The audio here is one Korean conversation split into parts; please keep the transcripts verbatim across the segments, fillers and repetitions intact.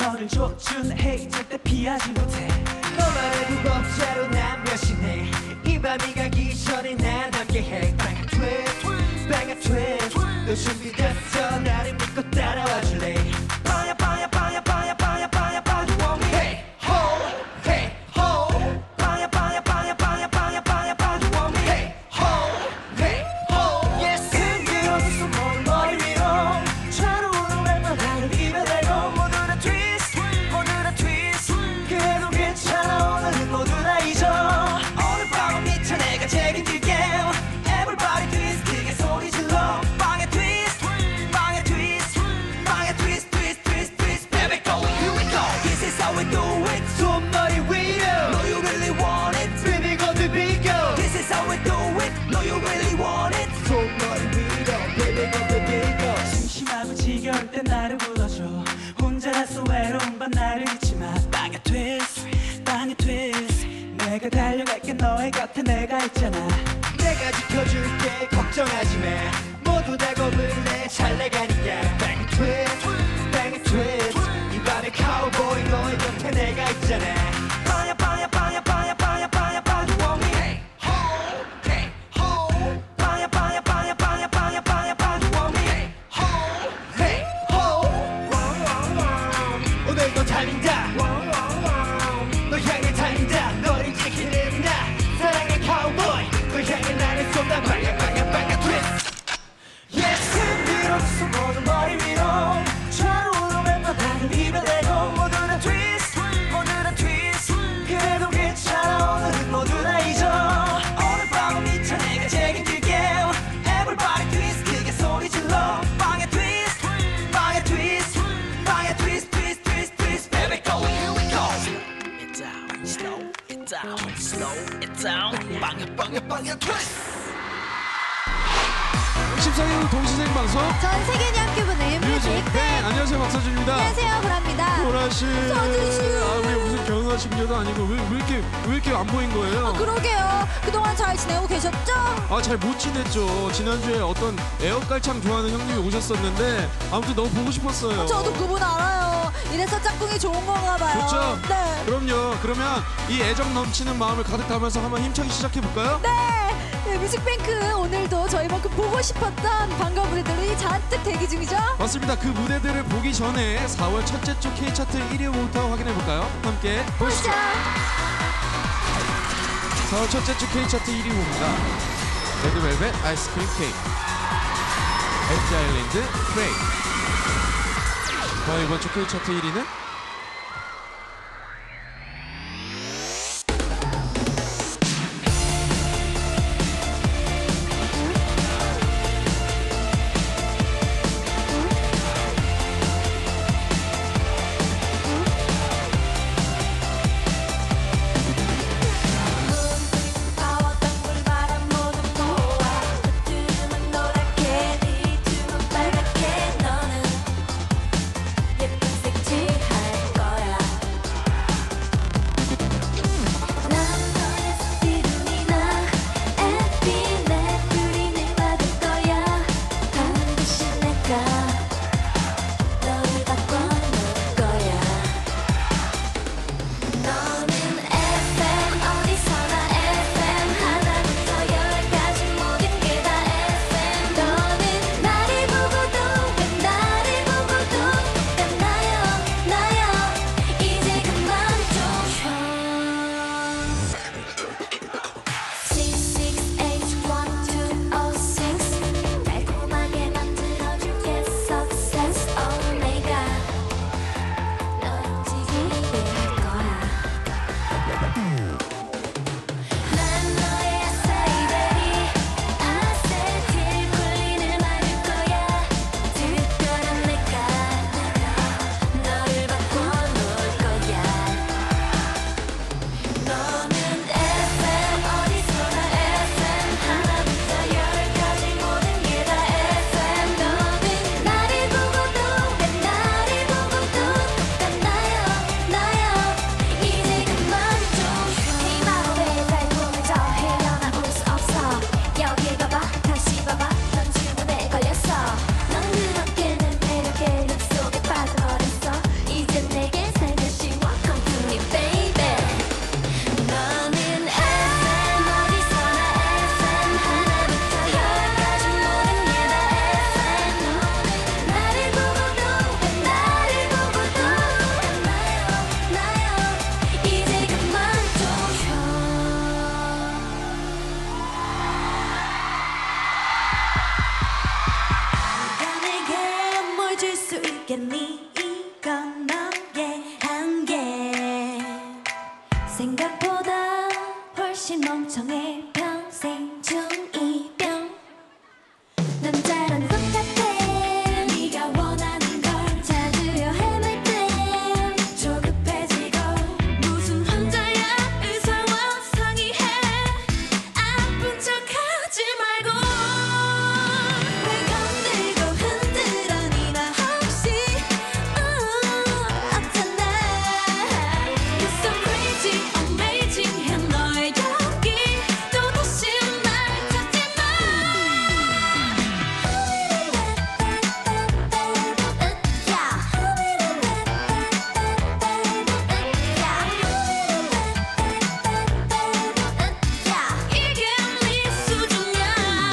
너를 줬준 헤이 절대 피하지 못해 너만의 무법자로 난 멸시해 이 밤이 가기 전에 난 함께해 빨간 트윗 빨간 트윗 너 준비됐어 나를 믿고 따라와 줄래 빠야 빠야 빠야 빠야 빠야 빠야 빠야 you want me Hey ho hey ho 빠야 빠야 빠야 빠야 빠야 빠야 빠야 you want me Hey ho hey ho Yes 흔들어서 손목을 머리 위로 차로 오는 왼바닥을 입에대고 모두 다 트위스트 모두 다 트위스트 그래도 괜찮아 오늘은 모두 다 잊어 오늘 밤은 미쳐 내가 책임질게 Everybody twist 크게 소리 질러 빵에 트위스트 빵에 트위스트 빵에 트위스트 트위스트 트위스트 트위스트 Baby go here we go This is how we do it 손머리 위로 Know you really want it Baby go baby go This is how we do it Know you really want it 손머리 위로 Baby go baby go 심심하고 지겨울 땐 나를 불러줘 혼자라서 외로운 밤 나를 잊지마 빵에 트위스트 빵에 트위스트 내가 달려갈게 너의 곁에 내가 있잖아 내가 지켜줄게 걱정하지 마 모두 다 겁을 내 잘 나가니까 Bang twist Bang twist 이 밤의 카우보이 너의 곁에 내가 있잖아 빠야 빠야 빠야 빠야 빠야 빠야 빠야 you want me Hey ho Hey ho 빠야 빠야 빠야 빠야 빠야 빠야 빠야 you want me Hey ho Hey ho 오늘도 달린다 너 향해 달린다 너를 지키는 나 사랑의 카우보이 너 향해 나를 쏜다 빨간 빨간 빨간 트위스트 Yes 흔들어서 모두 머리 위로 차로 오는 왼바닥을 입에대고 모두 다 트위스트 모두 다 트위스트 그래도 괜찮아 오늘은 모두 다 잊어 오늘 밤은 미쳐 내가 책임질게 Everybody twist 크게 소리 질러 빵에 트위스트 빵에 트위스트 빵에 트위스트 트위스트 트위스트 트위스트 Baby go here we go Slow it down slow it down slow it down 빵에 빵에 빵에 트위스트 십사 일 동시생 방송 전 세계인이 함께 보는 뮤직뱅. 안녕하세요 박서준입니다. 안녕하세요 보라입니다. 보라씨 서준 씨. 아 우리 무슨 결혼하신 분도 아니고 왜, 왜 이렇게 왜 이렇게 안 보인 거예요? 아, 그러게요. 그동안 잘 지내고 계셨죠? 아 잘 못 지냈죠. 지난주에 어떤 에어깔창 좋아하는 형님이 오셨었는데 아무튼 너무 보고 싶었어요. 저도 그분 알아요. 이래서 짝꿍이 좋은 건가 봐요. 좋죠? 네. 그럼요. 그러면 이 애정 넘치는 마음을 가득 담아서 한번 힘차게 시작해 볼까요? 네. 네, 뮤직뱅크 오늘도 저희만큼 보고 싶었던 반가운 무대들이 잔뜩 대기 중이죠? 맞습니다. 그 무대들을 보기 전에 사월 첫째 주 K차트 일 위 후보부터 확인해 볼까요? 함께 보시죠. 보시죠. 사월 첫째 주 K차트 일 위 후보입니다. 레드벨벳 아이스크림 케이크, 엠지 아일랜드 프레이. 과연 이번 주 K차트 일 위는? C six H one two oh six 달콤하게 만들어줄게 알겠니 이건 너의 한계 생각보다 훨씬 멍청해 평생 중이병 남자란 똑같아 네가 원하는 걸 찾으려 헤맬 땐 조급해지고 무슨 환자야 의사와 상의해 아픈 척하지 말고 왜 건들고 흔들어 네나 혹시 어, 어쩌나 You're so crazy amazing 해 너의 여기 또다시 날 찾지 이게 네 수준이야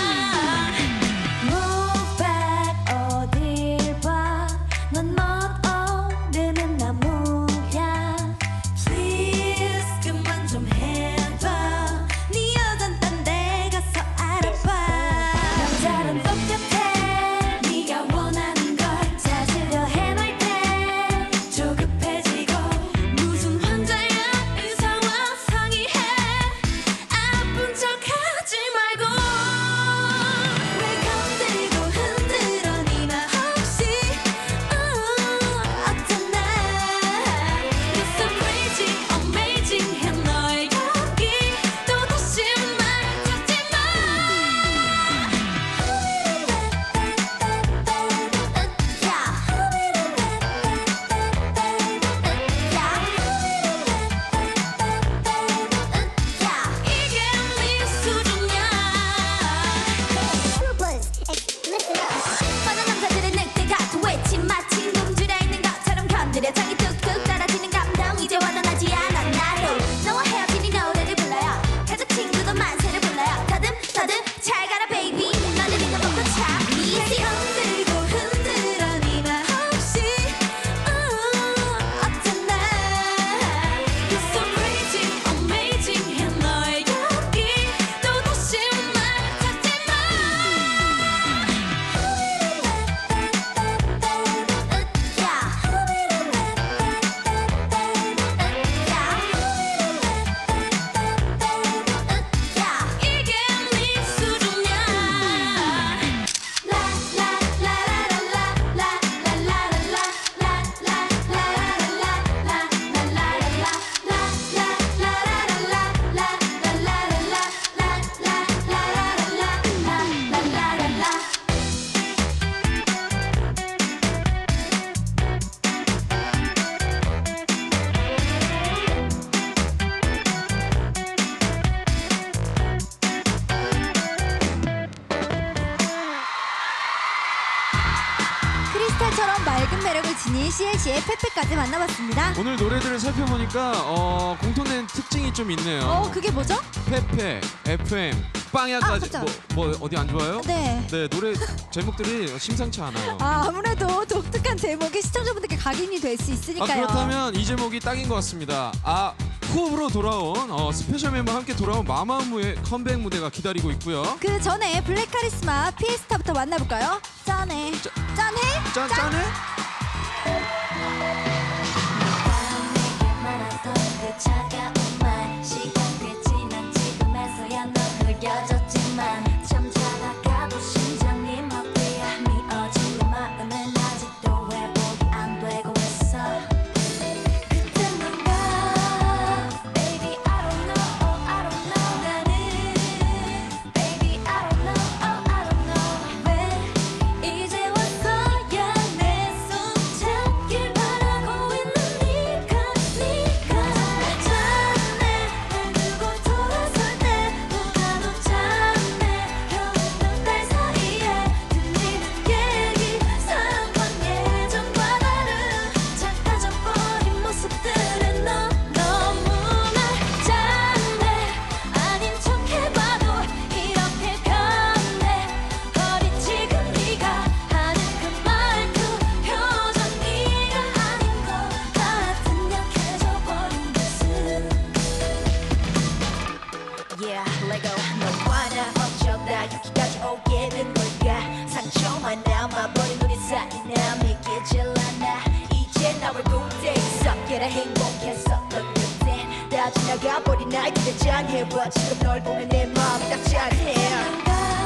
Move back 어딜 봐넌 멋없는 나무야 Please 그만 좀 해봐 네 여잔 딴 데 가서 알아봐 남자란 똑같아 네가 원하는 걸 찾으려 헤맬 때 조급해지고 무슨 환자야 의사와 상의해 아픈 척하지 말고 왜 건들고 흔들어 네나 혹시 어, 어쩌나 You're so crazy amazing 해 너의 여기 또다시 날 찾지 마 이게 네 수준이야 뻔한 남자들의 늑대 같은 외침 마치 놈줄에 있는 것처럼 건드려 장이 뚝뚝 떨어지는 감동 이제 와닿지 않아 나도 너와 헤어지니 노래를 불러요 가족 친구도 만세를 불러요 더듬 더듬 잘 가라 베이비 너는 이거 먹고 차 easy 흔들고 흔들어 네나 혹시 어, 어쩌나 You're so crazy amazing 해 너의 여기 또다시 날 찾지 마 이게 네 수준이야 크리스탈처럼 맑은 매력을 지닌 씨엘씨의 페페까지 만나봤습니다. 오늘 노래들을 살펴보니까 어, 공통된 특징이 좀 있네요. 어, 그게 뭐죠? 페페, 에프엠, 아, 빵야까지 깜짝이야. 뭐, 뭐 어디 안 좋아요? 네. 네, 노래 제목들이 심상치 않아요. 아, 아무래도 독특한 제목이 시청자분들께 각인이 될 수 아, 있으니까요. 그렇다면 이 제목이 딱인 것 같습니다. 아, 후업으로 돌아온 어, 스페셜 멤버 함께 돌아온 마마무의 컴백 무대가 기다리고 있고요. 그 전에 블랙 카리스마 피에스타부터 만나볼까요? 짠해. 짜- 짠해? 짠, 짠해? 말았던 그 차가운 말 시간 꽤 지난 지금에서야 넌 흐려졌지만 참 차다가도 심장이 막 뛰어 미어진 내 마음은 아직도 회복이 안 되고 있어 그땐 뭔가 Baby I don't know I don't know 나는 Baby I don't know I don't know 왜 이제 와서야 내 나가버린 나이들의 장애와 지금 널 보면 내 마음 딱 짜릿해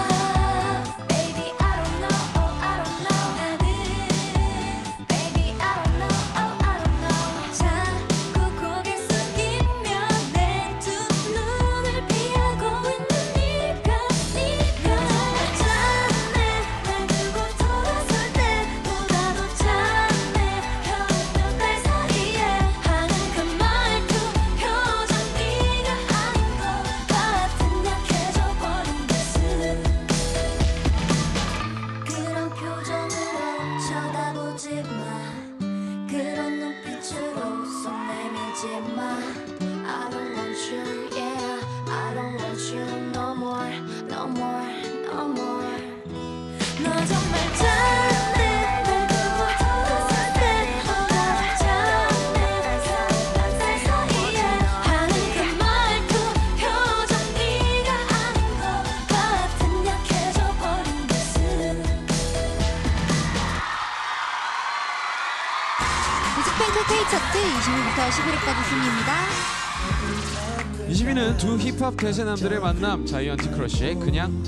뮤직뱅크 K차트 이십 위부터 십일 위까지 순위입니다. 이십 위는 두 힙합 대세남들의 만남 자이언티 크러쉬의 그냥.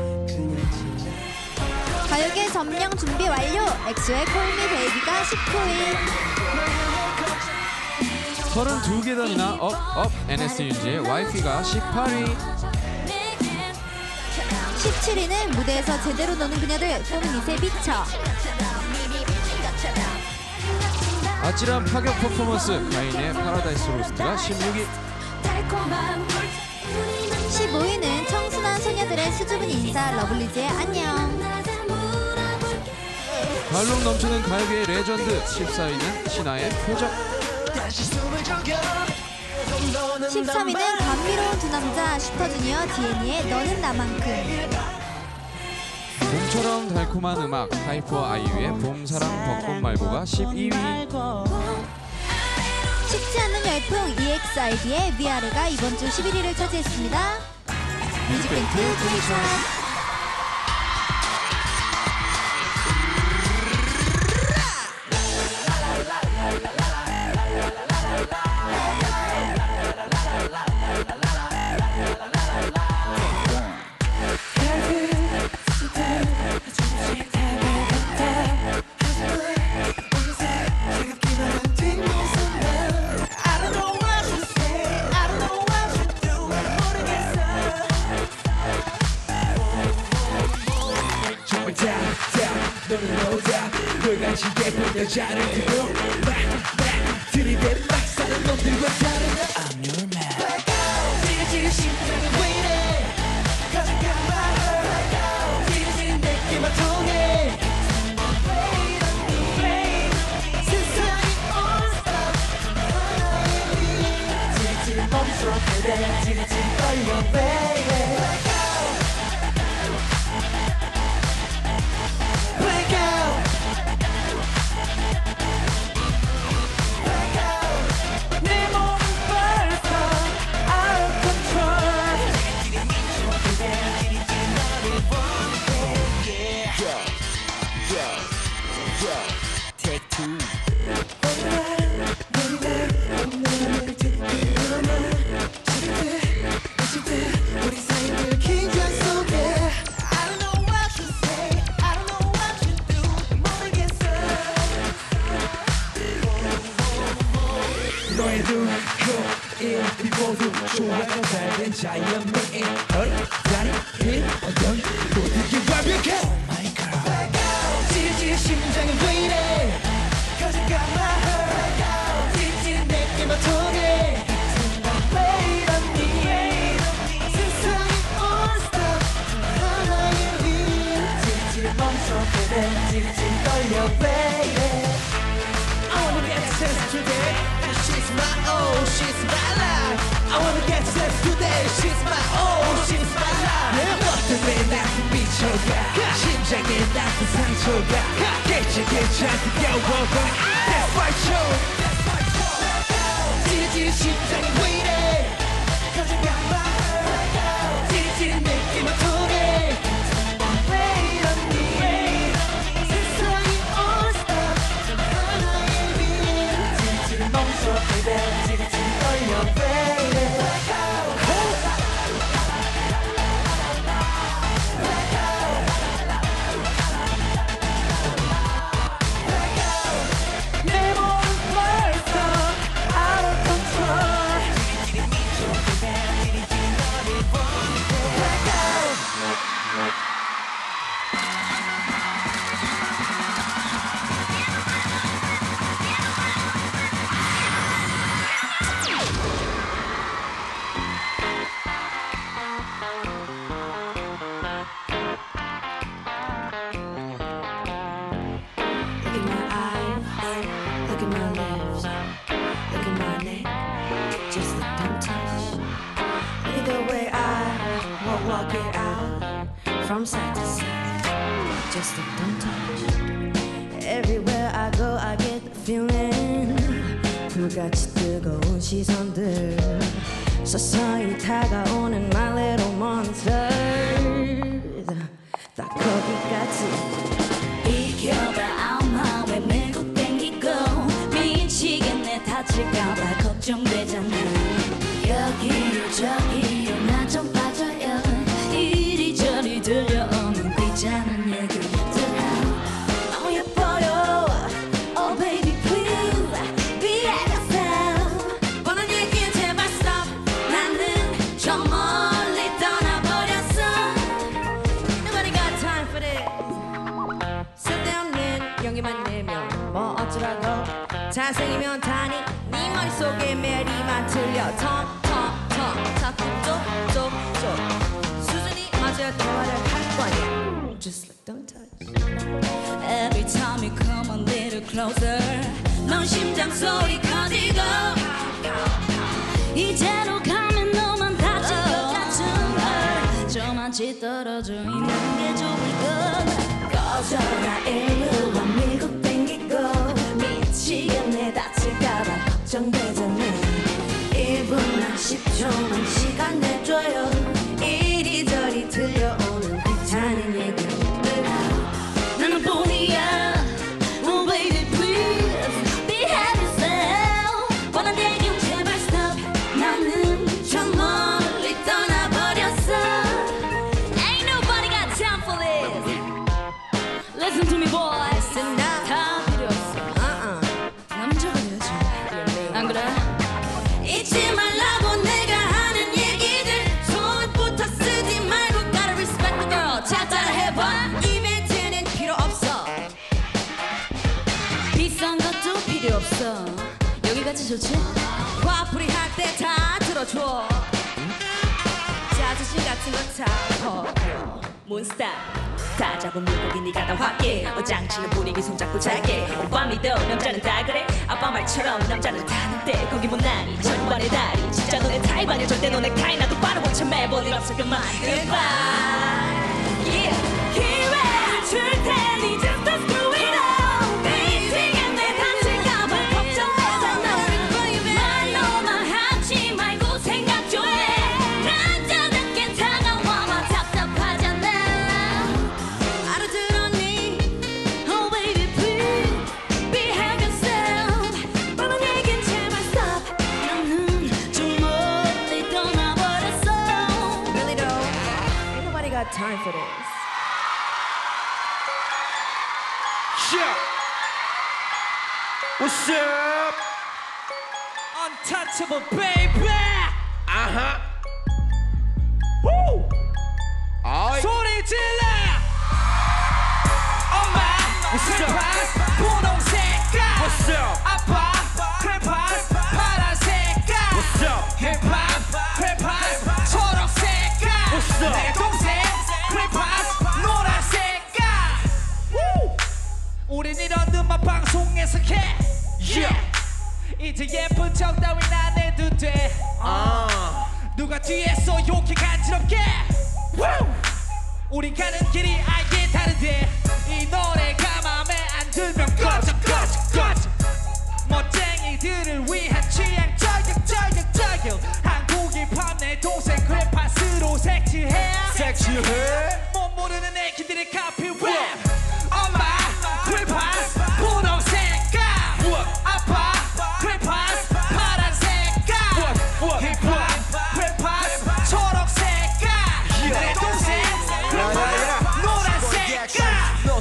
가요계 점령 준비 완료. 엑소의 콜미 베이비가 십구 위. 서른두 계단이나 업, 업, 엔에스 윤지의 와이피가 십팔 위. 십칠 위는 무대에서 제대로 노는 그녀들 포미닛의 비쳐. 아찔한 파격 퍼포먼스 가인의 파라다이스 로스트가 십육 위. 십오 위는 청순한 소녀들의 수줍은 인사 러블리즈의 안녕. 발롱 넘치는 가요계의 레전드 십사 위는 신화의 표적. 십삼 위는 감미로운 두 남자 슈퍼주니어 디애니의 너는 나만큼. 봄처럼 달콤한 음악 하이퍼 아이유의 봄사랑 벚꽃말고가 십이 위. 식지 않는 열풍 이엑스아이디의 위아래가 이번 주 십일 위를 차지했습니다. 뮤직뱅크 K차트. 여자를 두고 들이대 막 사는 놈들과 다르다 I'm your man 지금 심장이 왜 이래 가져가 my heart 지금 내게만 통해 세상이 all stop 하나의 일 지금 멈춰 그래 지금 떨려 baby Baby from side to side. Just look, don't touch. Everywhere I go, I get the feeling. 불같이 뜨거운 시선들 서서히 다가오는 my little monsters. 딱 거기까지. 비켜봐 아마 왜 밀고 땡기고 미치겠네 다칠까봐 걱정되잖아. 여기로 저기로 나 좀 빠져요. 이리저리 들려오는 귀찮은 얘기들 너무 예뻐요. Oh baby please be at yourself. 뻔한 얘기는 제발 stop. 나는 저 멀리 떠나버렸어. Nobody got time for this. 쓸데없는 연기만 내면 뭐 어쩌라고. 잘생기면 다니 네 머릿속에 메리만 틀려. 텅텅텅 자꾸 쪽쪽쪽 수준이 맞아야 대화를 할 거야. Just like don't touch. Every time you come a little closer 넌 심장 소리 커지고 이대로 가면 너만 다칠 것 같은 걸 저만치 떨어져 있는 게 좋을 것. 꺼져라 일로 와 밀고 땡기고 미치겠네 다칠까봐 걱정되잖아. 일 분만 십 초만 시간 내줘요. 이리저리 들려오는 귀찮은 얘기들 나는 뿐이야. Oh baby please behave yourself. 뻔한 얘기는 제발 stop. 나는 저 멀리 떠나버렸어. Ain't nobody got time for this. Listen to me boys. Listen up. 다 필요 없어. Uh-uh. 남자가 돼야지. 안 그래? 잊지 말라고 내가 하는 얘기들 손부터 쓰지 말고 gotta respect the girl. 잘 따라해봐. 이벤트는 필요 없어. 비싼 것도 필요 없어. 여기까지 좋지? 화풀이 할 때 다 들어줘. 자존심 같은 거다 버려. 몬스타 다 잡은 물고기 네가 다 확해. 어장치는 분위기 손잡고 잘게. 오빠 믿어 남자는 다 그래. 아빠 말처럼 남자는 다는데 거기 못나니 전반의 다리. 진짜 너네 타입 아니야 절대 너네 타입. 나도 바로 복참해 볼 일 없어 그만 goodbye. Yeah 기회를 줄 테니 just to screw it up. 미치겠네 다칠까봐 걱정되잖아. 말로만 하지 말고 생각 좀 해. 남자답게 다가와봐 답답하잖아. 알아들었니? Oh baby please behave yourself. 뻔한 얘긴 제발 stop. 나는 좀 멀리 떠나버렸어. Really though, ain't nobody got time for this. Yeah. What's up? Untouchable baby. 아하. Woo. 아이. 소리 질러. 엄마. What's up? 크레파스 분홍색깔. What's up? 아빠. 크레파스 파란색깔. What's up? 힙합. 크레파스 초록색깔. What's up? 내 동생. 크레파스 노란색깔. Woo. 우린 이런 음악 방송에서 해. Yeah. 이제 예쁜 척 따윈 안 해도 돼. 아. 누가 뒤에서 욕해 간지럽게. Woo. 우린 가는 길이 아예 다른데 이 노래가 맘에 안 들면 꺼져 꺼져 꺼져. 멋쟁이들을 위한 취향 저격 저격 저격. 한국 힙합 내 동생 크레파스로 색칠해. 섹시해. 못 모르는 애기들의 카피 랩. 엄마 크레파스 분홍색깔. 아빠 크레파스 파란색깔. 힙합 크레파스 초록색깔. 내 동생 크레파스 노란색깔.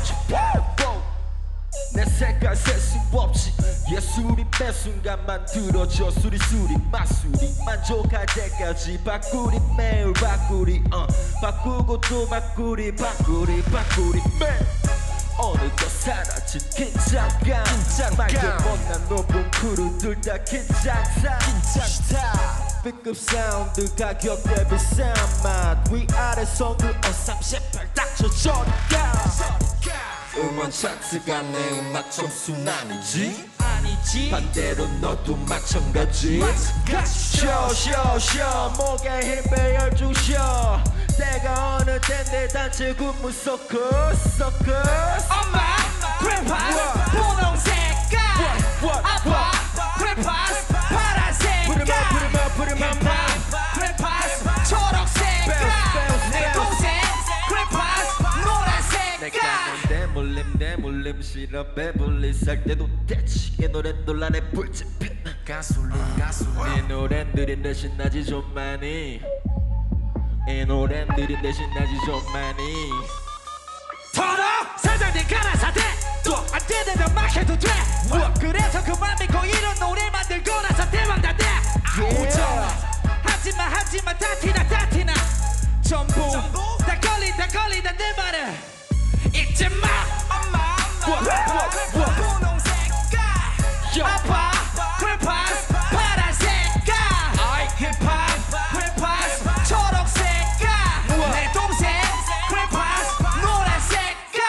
내 색깔 셀 수 없지. 예술이 매 순간 만들어져 수리수리 마술이 만족할 때까지 바꾸리 매일 바꾸리 어 바꾸고 또 바꾸리 바꾸리 바꾸리 매일 어느덧 사라진 긴장감 말도 못난 높은 크루들 다 긴장사 B급 사운드 가격 대비 싼 맛 위아래서 그 어삼십팔 닥쳐 저리가 음원 차트가 내 음악 점수는 아니지 아니지 반대로 너도 마찬가지 쇼 쇼 쇼 목에 힘 빼어 주셔 때가 어느 땐데 단체 군무 서커스 서커스 엄마 크레파스 분홍색깔 아빠 크레파스 파란색깔 부르마 부르마 부르마 크레파스 초록색깔 내 동생 크레파스 노란색깔 내 몰림 내 몰림 싫어 배불리 살 때도 대치게 노래 논란에 불집 피는 가솔린 가솔린 이 노래 느린데 신나지 좀 많이 이 노래 느린데 신나지 좀 많이 터너 사장님 가라사대 또 안되면 막 해도 돼 그래서 그만 믿고 이런 노래 만들고 나서 대박 나대 오정 하지마 하지마 다 티나 다 티나 전부 다 걸린다 걸린다 내 말을 잊지 마 엄마 엄마 분홍색깔 아빠 크레파스 파란색깔 힙합 크레파스 초록색깔 내 동생 크레파스 노란색깔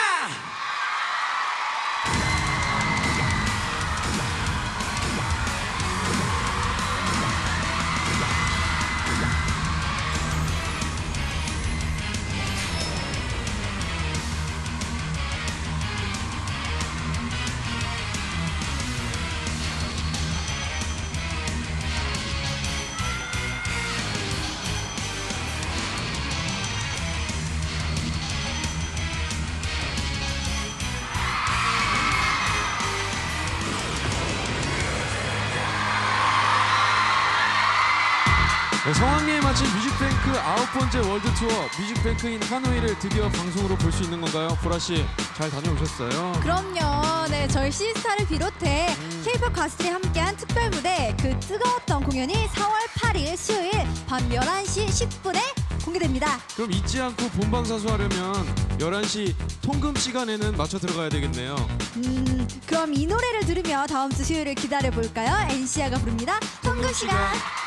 네, 성황리에 마친 뮤직뱅크 아홉 번째 월드 투어 뮤직뱅크인 하노이를 드디어 방송으로 볼 수 있는 건가요? 보라 씨 잘 다녀오셨어요? 그럼요. 네, 저희 시스타를 비롯해 K-팝 가수들이 함께한 특별 무대 그 뜨거웠던 공연이 사월 팔일 수요일 밤 열한 시 십 분에 공개됩니다. 그럼 잊지 않고 본방사수하려면 열한 시 통금 시간에는 맞춰 들어가야 되겠네요. 음, 그럼 이 노래를 들으며 다음 주 수요일을 기다려 볼까요? 엔시아가 부릅니다. 통금 시간.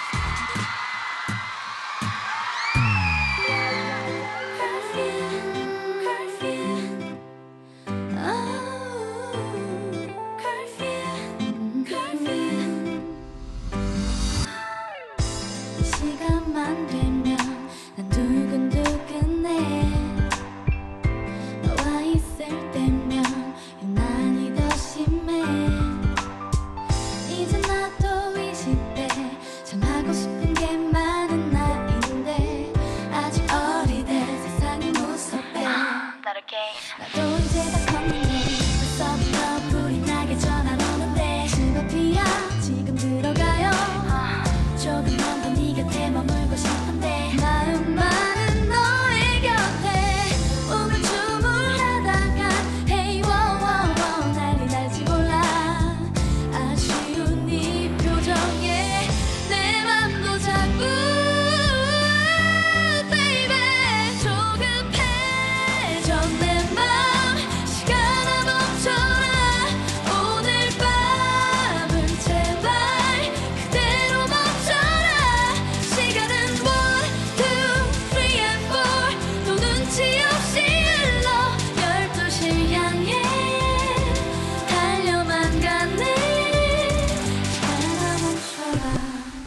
시간만 되면 난 두근두근해 너와 있을 때면 유난히 더 심해 이제 나도 이십 대 참 하고 싶은 게 많은 나이인데 아직 어리대 세상이 무섭대 나도 이제 다 컸는데 벌써부터 불이 나게 전화 오는데 즐겁디야 지금 들어가요 조금만 더 네 곁에 머물고 싶은데 마음만은 너의 곁에 우물쭈물하다가 Hey wow wow wow 난리 날지 몰라 아쉬운 네 표정에 내 맘도 자꾸 baby 조급해져 내 맘 시간아 멈춰라 오늘 밤은 제발 그대로 멈춰라 시간은 one, two, three and four 또 눈치 없이 흘러 열두 시를 향해 달려만 가네 시간아 멈춰라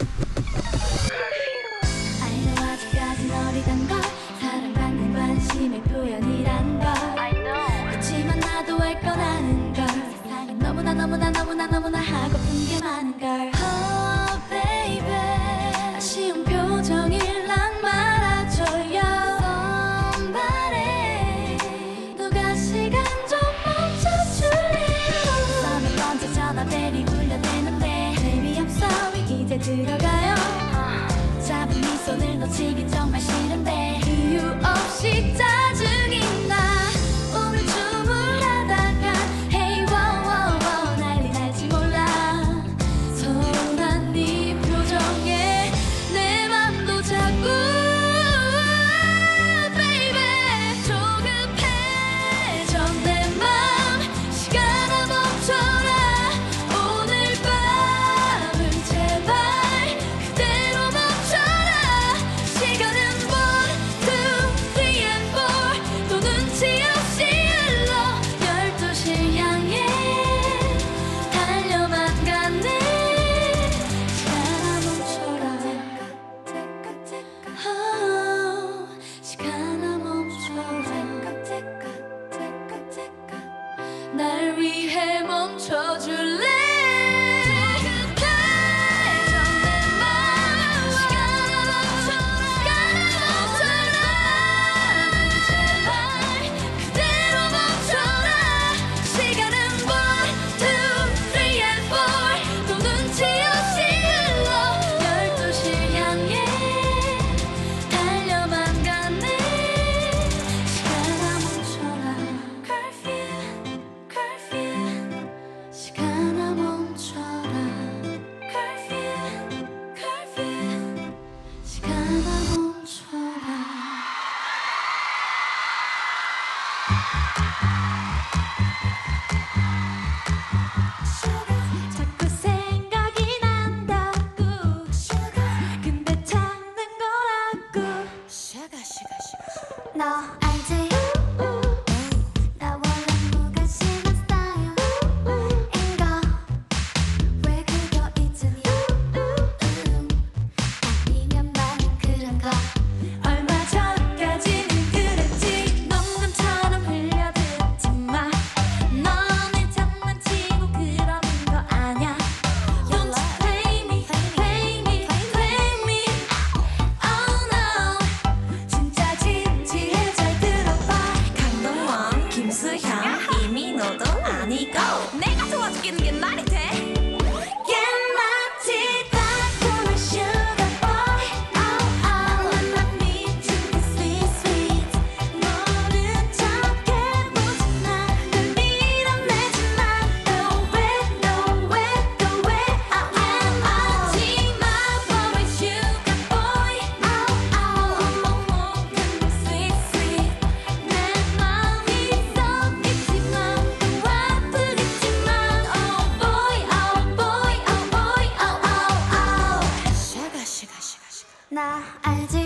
I know 아직까진 어리단 걸 사랑받는 관심의 표현이란 걸 그치만 나도 알 거라는 걸 세상에 너무나 너무나 너무나 너무나 하고픈 게 많은 걸 Oh baby 아쉬운 표정일랑 말아줘요 Somebody 누가 시간 좀 멈춰줄래요 썸이 먼저 전화벨이 울려대는데 Baby I'm sorry 이제 들어가요 잡은 네 손을 놓치기 정말 싫은데 이유 없이 짜증이 나 우물쭈물하다가 Hey wow wow wow 난리 날지 몰라 서운한 네 표정에 내 맘도 자꾸 baby 조급해져 내 맘 시간아 멈춰라 오늘 밤은 제발 그대로 멈춰라 시간은 one, two, three and four 날 위해 멈춰줄래 자꾸 생각이 난다고 근데 참는 거라고 너 알지? 나 원래 무관심한 스타일인 거 왜 그거 잊으니? 아니면 나는 그런 거 얼마 전까지는 그랬지 농담처럼 흘려듣지 마 너네 장난치고 그러는 거 아냐 Don't you play me, play me, play me Oh no 진짜 진지해 잘 들어봐 강동원, 김수현, 이민호도 아니고 내가 좋아 죽겠는 게 말이 돼? 옛마치 달콤한 sugar boy Oh oh 난 미친 그 sweet sweet 모른 척 해보지 마널 밀어내지 마 No way, no way, no way Oh oh oh 마치 my boy sugar boy Oh oh 먹먹한 그 sweet sweet 내 맘이 썩겠지만 또 아프겠지만 Oh boy, oh boy, oh boy, oh oh oh Sugar, sugar, sugar, sugar 나 알지?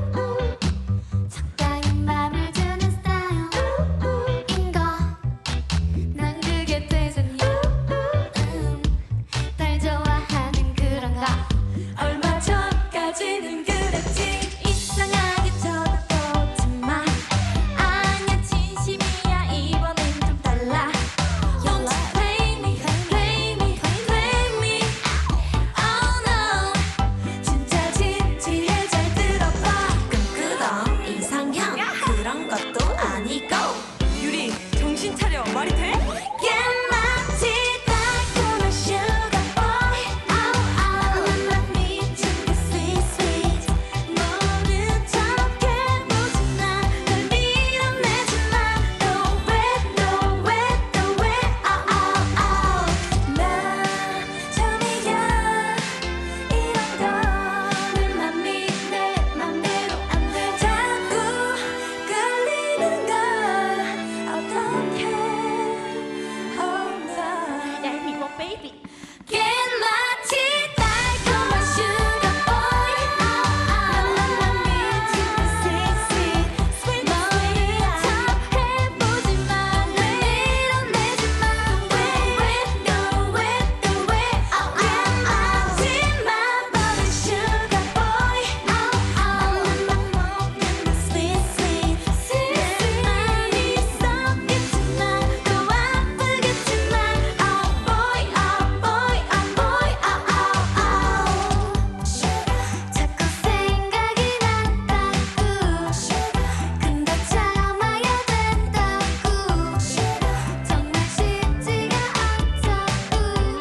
적당히 맘을 주는 스타일인 거 난 그게 대세니 음, 날 좋아하는 그런가 얼마 전까지는 그랬지 이상하게 쳐다보지 마 아니야 진심이야 이번엔 좀 달라 Don't you play me, play me, play me Oh no 진짜 진지해 잘 들어봐 끈끈한 이상형 그런 것도 아니고 유리 정신 차려 말이 돼? 옛마치 달콤한 sugar boy Oh oh 난 미친 그 sweet sweet 모른 척 해보지 마널 밀어내지 마 No way, no way, no way Oh oh oh 나 처음이야 이런 거는 맘이 내 맘대로 안 돼 자꾸 끌리는 걸 어떡해 Oh no Let me go baby 옛마치 달콤한 sugar boy Oh oh 난 미친 그 sweet sweet sweet 모른 척 해보지 마널 밀어내지 마 No way, no way, no way Oh oh oh my boy sugar boy Oh oh 난 먹는 그 sweet sweet 내 맘이 썩겠지만 또 아프겠지만 Oh boy, oh boy, oh boy, oh oh oh 자꾸 생각이 난다고 근데 참아야 된다고 정말 쉽지가 않다고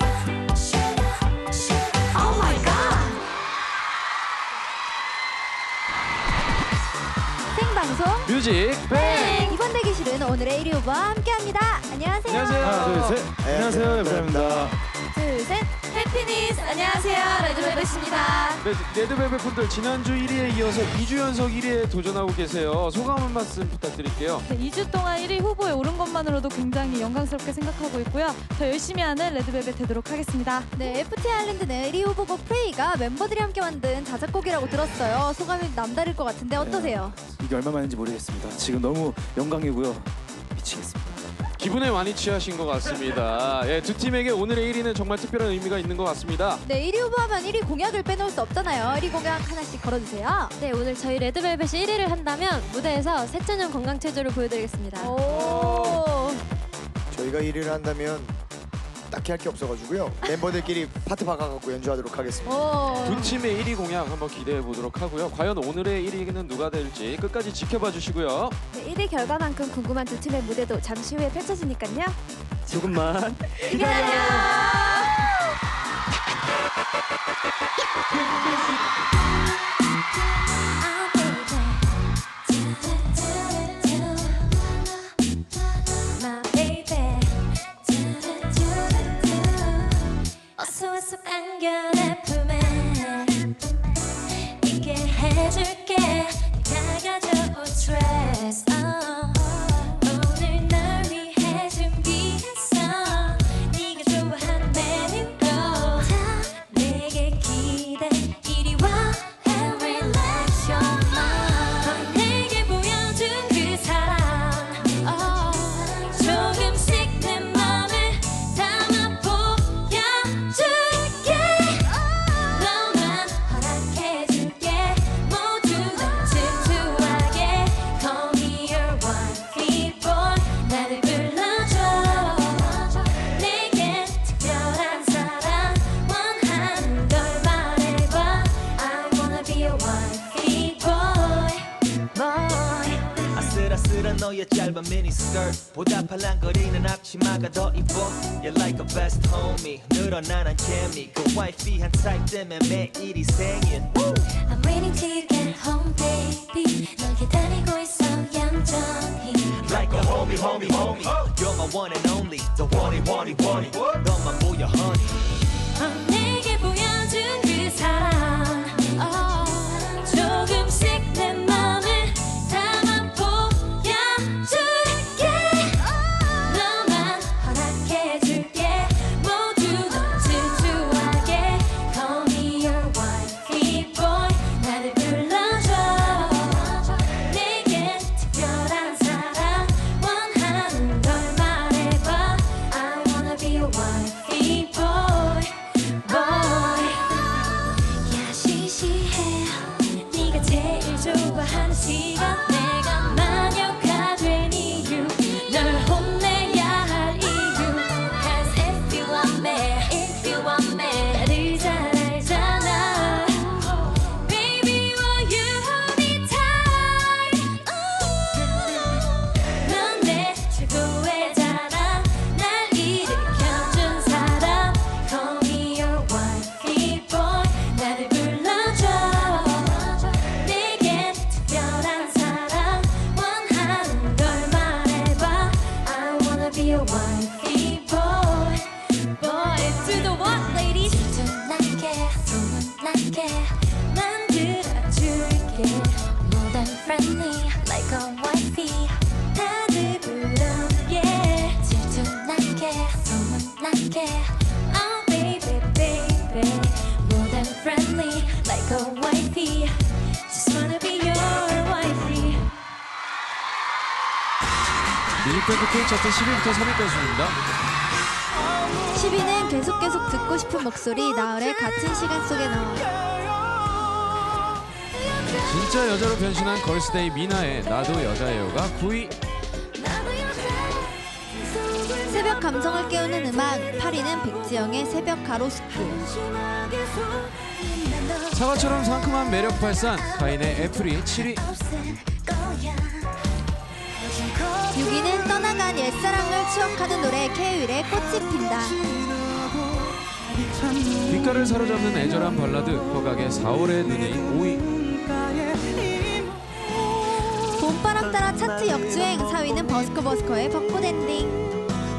Oh my god 생방송 뮤직 뱅. 이번 대기실은 오늘의 일 위 후보와 함께합니다. 안녕하세요. 안녕하세요. 하나 둘셋 안녕하세요 레브입니다. 둘, 셋. 해피니스 안녕하세요 레드벨벳입니다 네, 레드벨벳 분들 지난주 일 위에 이어서 이 주 연속 일 위에 도전하고 계세요. 소감 한 말씀 부탁드릴게요. 네, 이 주 동안 일 위 후보에 오른 것만으로도 굉장히 영광스럽게 생각하고 있고요. 더 열심히 하는 레드벨벳 되도록 하겠습니다. 네, 에프티 아일랜드는 일 위 후보곡 프레이가 멤버들이 함께 만든 자작곡이라고 들었어요. 소감이 남다를 것 같은데 어떠세요? 이게 얼마만인지 모르겠습니다. 지금 너무 영광이고요. 미치겠습니다. 기분에 많이 취하신 것 같습니다. 예, 두 팀에게 오늘의 일 위는 정말 특별한 의미가 있는 것 같습니다. 네, 일 위 후보하면 일 위 공약을 빼놓을 수 없잖아요. 일 위 공약 하나씩 걸어주세요. 네, 오늘 저희 레드벨벳이 일 위를 한다면 무대에서 새 천년 건강체조를 보여드리겠습니다. 오. 저희 저희가 일 위를 한다면 딱히 할 게 없어가지고요. 멤버들끼리 파트 박아갖고 연주하도록 하겠습니다. 두 팀의 일 위 공약 한번 기대해 보도록 하고요. 과연 오늘의 일 위는 누가 될지 끝까지 지켜봐 주시고요. 네, 일 위 결과만큼 궁금한 두 팀의 무대도 잠시 후에 펼쳐지니까요. 조금만 기다려. 어서 와서 안겨 내 품에 있게 해줄게 네가 가져온 드레스 오늘 널 위해 준비했어 네가 좋아하는 메뉴로 내게 기대 이리 와 and relax your mind 내게 보여준 그 사랑 oh, 조금씩 내 맘을 담아 보여줄게 너만 허락해줄게 모두 다 튼튼하게 Call me your wifey boy 나를 불러줘 내게 특별한 사랑 원하는 걸 말해봐 I wanna be your wifey boy boy 아슬아슬한 너의 짧은 미니스커트 보다 팔랑거리는 앞치마가 더 이뻐 You're like a best homie 늘어나는 케미 그 와이피한 타입 때문에 매일이 생일 I'm waiting till you get home baby 널 기다리고 있어 얌전히 Like a homie homie homie You're my one and only The one it one it one it 너만 보여 honey 어, 내게 보여준 그 사랑 oh, 조금씩 내 맘을 담아 보여줄게 너만 허락해줄게 모두 다 튼튼하게 Call me your wifey boy 나를 불러줘 내게 특별한 사랑 원하는 걸 말해봐 I wanna be your wifey boy boy 야 시시해 네가 제일 좋아하는 시간 내가 마녀가 된 이유 널 혼내야 할 이유 Cause if you want me if you want me 나를 잘 알잖아 Baby will you hold me tight 넌 내 최고의 자랑 날 일으켜준 사람 Call me your wifey boy 나를 불러줘 내게 특별한 사랑 원하는 걸 말해봐 I wanna be your wifey boy boy to the what ladies 튼튼하게 소문나게 만들어줄게 more than friendly like a wifey 다들 부르게 튼튼하게 소문나게 oh baby baby more than friendly like a wifey just wanna be your wifey 뮤직뱅크 K 차트 십 위부터 삼 위까지입니다. 십 위는 계속 계속 듣고 싶은 목소리 나얼의 같은 시간 속에 나와. 진짜 여자로 변신한 걸스데이 미나의 나도 여자예요가 구 위. 새벽 감성을 깨우는 음악 팔 위는 백지영의 새벽 가로수길. 사과처럼 상큼한 매력 발산 가인의 애플이 칠 위. 육 위는 떠나간 옛사랑을 추억하는 노래 케이윌의 꽃이 핀다. 귓가를 사로잡는 애절한 발라드 허각의 사월의 눈이 오 위. 봄바람 따라 차트 역주행 사 위는 버스커버스커의 벚꽃 엔딩.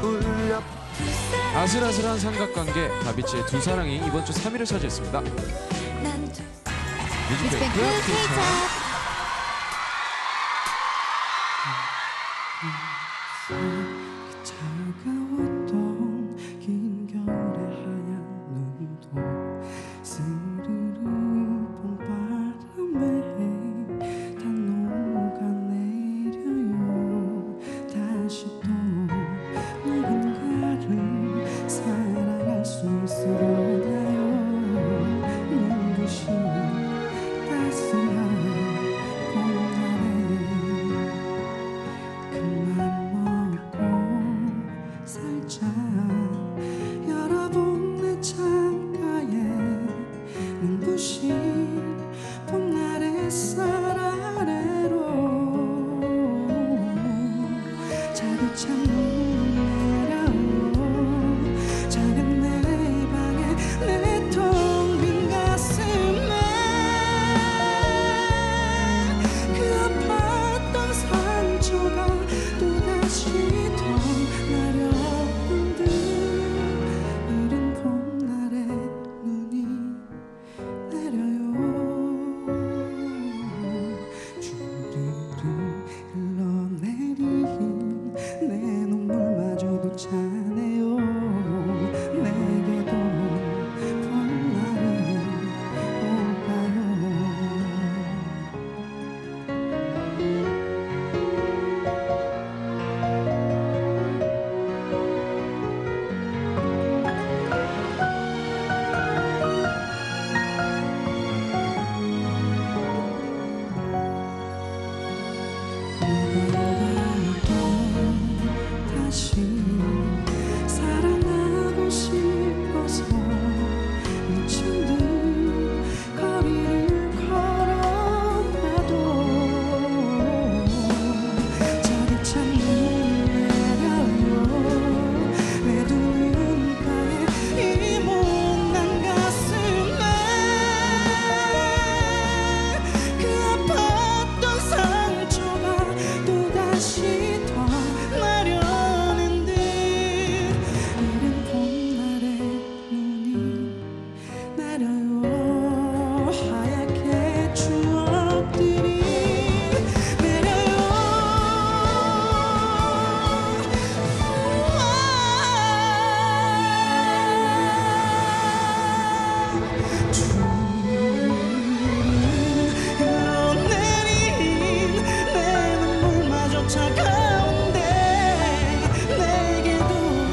아슬아슬한 삼각관계 다비치의 두 사랑이 이번 주 삼 위를 차지했습니다. 뮤직뱅크 K 차트. 차가웠던 긴 겨울의 하얀 눈도 스르르 봄바람에 다 녹아내려요. 다시 또 누군가를 사랑할 수 있으려나요. 눈부신 따스한 찾아 열어본 내 창가에 눈부신 봄날 햇살 아래로 자동차 내려요 작은 내 방에 내 텅 빈 가슴에 그 아팠던 상처가 또다시 더 나려오는 듯 이른 봄날에 눈이 내려요 주르르 흘러내린 내 눈물마저도 차네요 내게도 봄날이 올까요 다시 사랑하고 싶어서 미친 듯 거리를 걸어가도 자리찬 눈이 내려요 내 두 눈가에 이 못난 가슴에 그 아팠던 상처가 또다시 더 나려는 듯 이른 봄날에 눈이 내려요 하얗게 추억들이 내려요 흘러내린 내 눈물마저 차가운데 내게도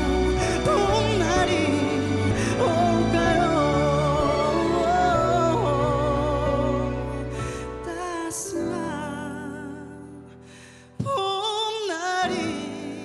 봄날이 올까요 따스한 봄날이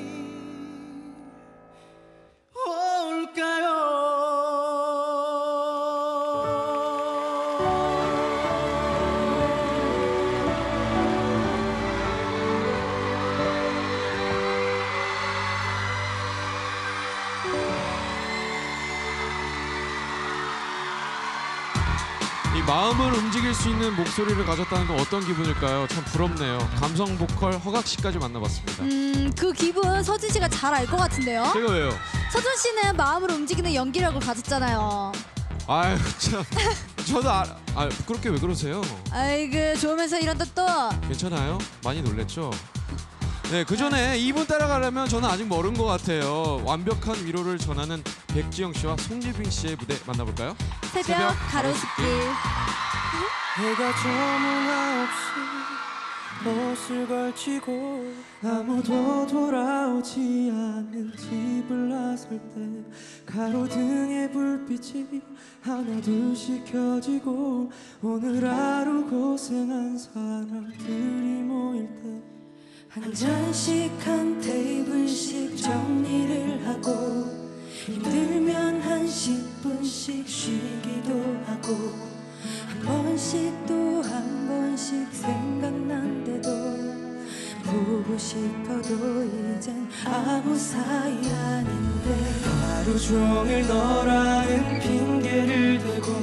이 마음을 움직일 수 있는 목소리를 가졌다는 건 어떤 기분일까요? 참 부럽네요. 감성 보컬 허각 씨까지 만나봤습니다. 음, 그 기분 서준 씨가 잘 알 것 같은데요? 제가 왜요? 서준 씨는 마음을 움직이는 연기력을 가졌잖아요. 아유 참 저도 아, 아 그렇게 왜 그러세요? 아이고 좋으면서 이런 뜻도. 괜찮아요? 많이 놀랬죠? 네, 그 전에 이분 따라가려면 저는 아직 멀은 것 같아요. 완벽한 위로를 전하는 백지영 씨와 송지빈 씨의 무대 만나볼까요? 새벽, 새벽 가로수길. 해가 저물 없이 옷을 걸치고 아무도 돌아오지 않는 집을 나설 때 가로등의 불빛이 하나둘씩 켜지고 오늘 하루 고생한 사람들이 모일 때 한 잔씩 한 테이블씩 정리를 하고 힘들면 한 십 분씩 쉬기도 하고 한 번씩 또 한 번씩 생각난대도 보고 싶어도 이젠 아무 사이 아닌데 하루 종일 너라는 핑계를 대고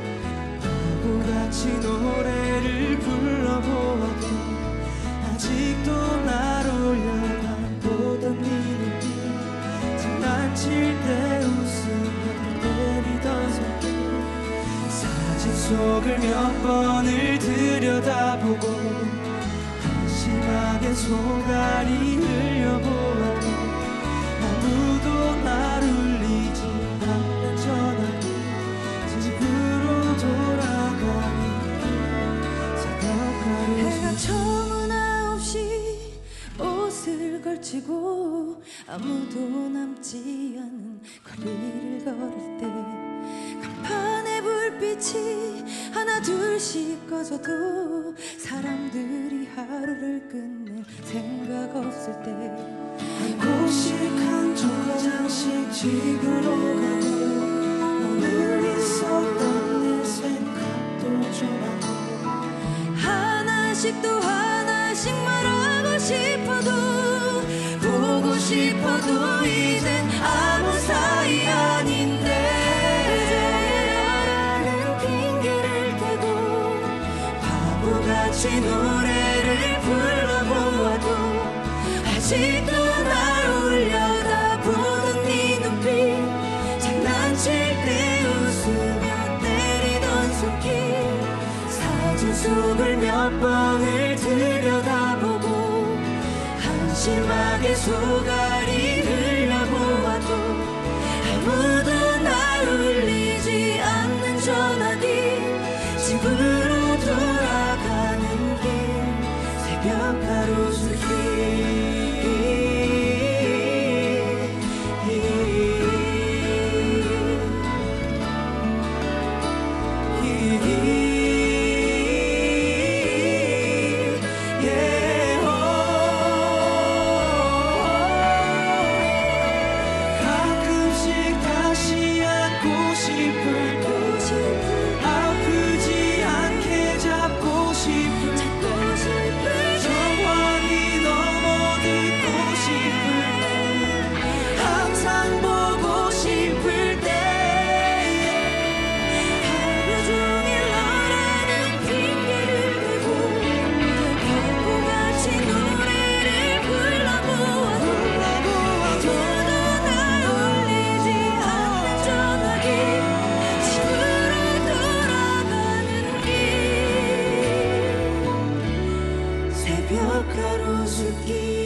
바보같이 노래를 불러보아도 아직도 날 올려다보던 네 눈빛 장난칠 때 웃으며 내리던 손길 사진 속을 몇 번을 들여다보고 한심하게 손가리 흘려보아도 아무도 날 울리지 않는 전화기 집으로 돌아가니 새벽 가로수 해가 저문 아홉 시 옷을 걸치고 아무도 남지 않은 거리를 걸을 때 간판에 불빛이 하나 둘씩 꺼져도 사람들이 하루를 끝낼 생각 없을 때 고식한 저장식 집으로 가고 오늘 있었던 내 생각도 좀 하고 하나씩 또 하나씩 말하고 싶어도 보고 싶어도 이젠 아무 사이 아닌데 핑계를 대고 바보같이 노래를 불러보아도 아직도 날 울려다 보던 네 눈빛 장난칠 때 웃으며 때리던 손길 사진 속을 몇 번을 들여다보고 한심하게 속알이 흘려보아도 아무도 날 울리지 않는 전화기 집으로 돌아가는 길 새벽 가로수길 가끔씩 다시 안고 싶을 때 아프지 않게 잡고 싶을 때 정황이 넘어듣고 싶을 때 항상 보고 싶을 때 하루 종일 너라는 핑계를 대고 바보같이 노래를 불러보아도 아무도 날 울리지 않는 전화기 집으로 돌아가는 길 새벽 가로수길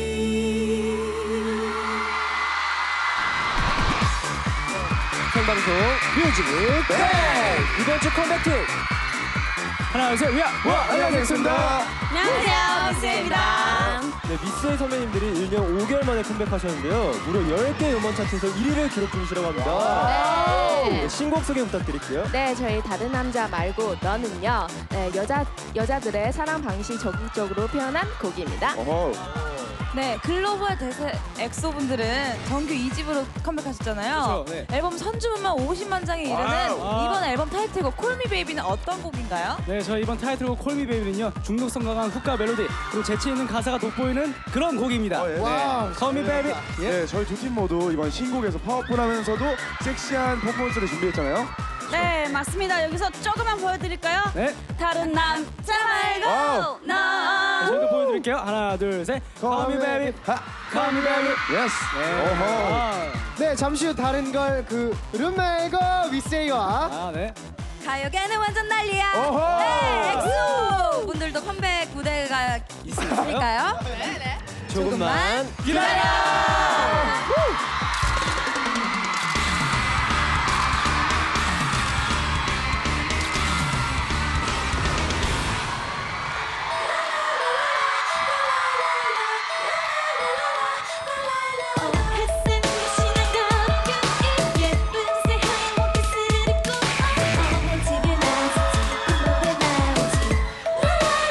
생방송 뮤직 네! 이번 주 컴백트 하나 둘 셋 위아 와 안녕하겠습니다. 안녕하세요 미스입니다. 네, 미스의 선배님들이 일 년 오 개월 만에 컴백하셨는데요. 무려 열 개 음원 차트에서 일 위를 기록 중이시라고 합니다. 네, 신곡 소개 부탁드릴게요. 네, 저희 다른 남자 말고 너는요. 네, 여자 여자들의 사랑 방식 적극적으로 표현한 곡입니다. 네, 글로벌 대세 엑소분들은 정규 이 집으로 컴백하셨잖아요. 그렇죠, 네. 앨범 선주문만 오십만 장에 이르는 와우. 이번 앨범 타이틀곡 콜미 베이비는 어떤 곡인가요? 네, 저희 이번 타이틀곡 콜미 베이비는요 중독성 강한 훅과 멜로디 그리고 재치 있는 가사가 돋보이는 그런 곡입니다. 어, 예. 와우, 콜미 베이비. 예. 네, 저희 두 팀 모두 이번 신곡에서 파워풀하면서도 섹시한 퍼포먼스를 준비했잖아요. 네, 맞습니다. 여기서 조금만 보여드릴까요? 네. 다른 남자 말고 와우. 너. 저희도 보여드릴게요. 하나, 둘, 셋. Call me baby. Call me baby. 예스. 네. 네, 잠시 후 다른 걸 그 룸메이거 위세이와 아, 네. 가요계는 완전 난리야. 어허. 네, 엑소 분들도 컴백 무대가 있으니까요. 네, 조금만 기다려.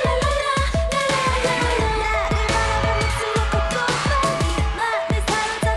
나를 바라보면 슬퍼 또 너의 맘에 사로잡혀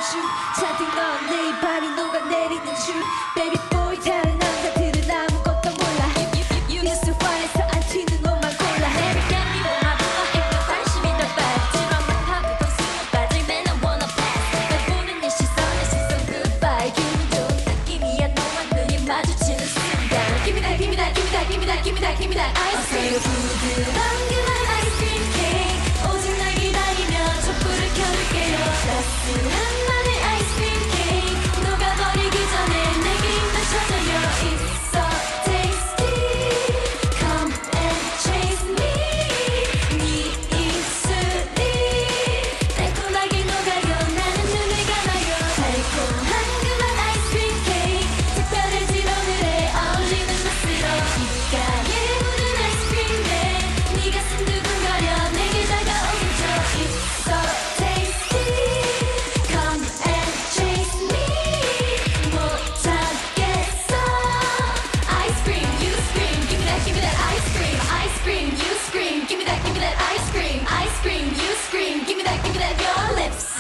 춤 잔뜩 넣은 내 입안이 녹아내리는 춤 Baby boy 다른 남자들은 아무것도 몰라 미술관에서 안 튀는 옷만 골라 Every time you want my boy ain't no 관심이 더 빠지만 하고 더 숨어 빠질 man I wanna pass 날 보는 네 시선에 시선 goodbye 기분 좋은 느낌이야 너와 눈이 마주치는 순간 Give me that give me that give me that give me that give me that give me that ice cream 부드러운 그만 아이스크림 케이크 오직 날 기다리며 촛불을 켜줄게요 따스한 마늘 아이스크림 케이크 녹아버리기 전에 내게 힘을 쳐줘요 It's so tasty Come and chase me 네 입술이 달콤하게 녹아요 나는 눈을 감아요 달콤한 그만 아이스크림 케이크 특별해진 오늘에 어울리는 맛으로 귓가에 묻은 아이스크림에 네 가슴 두근거려 내게 다가오겠죠 It's so tasty Come and chase me 못 참겠어 Ice cream you scream Give me that give me that ice cream Ice cream you scream Give me that give me that ice cream Ice cream you scream Give me that give me that your lips